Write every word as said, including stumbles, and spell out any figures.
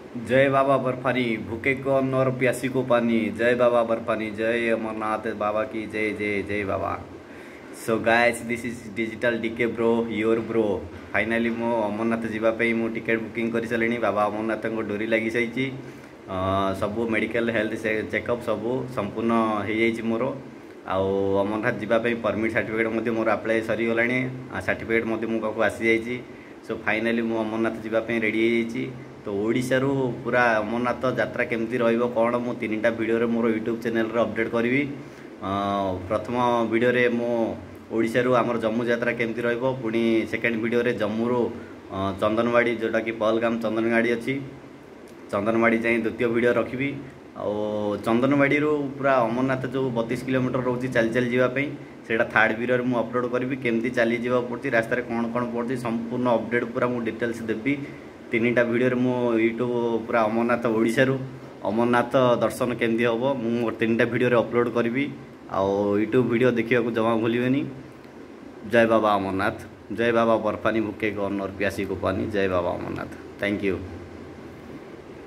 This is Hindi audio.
जय बाबा बर्फानी, भूखे को अन्न और प्यासी को पानी। जय बाबा बर्फानी, जय अमरनाथ बाबा की जय जय जय बाबा। So guys, this is digital DK bro, your bro. Finally मो अमरनाथ जावाई मु टिकेट बुकिंग कर सारे। बाबा अमरनाथ को डोरी लगी सारी। सबू मेडिकल हेल्थ चेकअप सबू संपूर्ण हो जाइए मोर। आउ अमरनाथ जावाई परमिट सर्टिफिकेट मोर अप्लाई सरीगला। सर्टिफिकेट मो पाक आसी जाइए। सो फाइनाली मु अमरनाथ जावाई रेडी हो। तो ओडिशा रु पूरा अमरनाथ यात्रा केमती रहिबो कौन मु तीन टा वीडियो रे मोर यूट्यूब चैनल रे अपडेट करी। प्रथम वीडियो रे मु ओडिशा रु आमर जम्मू यात्रा केमती रहिबो। पुणी सेकेंड वीडियो रे जम्मू रु चंदनवाड़ी जोटा कि पहलगाम चंदनवाड़ी अच्छी चंदनवाड़ी जाए द्वितीय वीडियो रखी। और चंदनवाड़ी रु पूरा अमरनाथ जो बतीस किलोमीटर रोचे चली चली जावाई से थार्ड वीडियो मु अपलोड करी केमती चली जा पड़ी रास्ता कौन कौन पड़ी संपूर्ण अपडेट पूरा मु डिटेल्स देवी। तीन टा वीडियो मु यूट्यूब पूरा अमरनाथ ओडिशा रु अमरनाथ दर्शन केमती हम मु तीन टा वीडियो अपलोड करी। आउ यूट्यूब वीडियो देखा जमा भूलिए। जय बाबा अमरनाथ, जय बाबा बर्फानी, भूखे को अन्न और प्यासी को पानी। जय बाबा अमरनाथ, थैंक यू।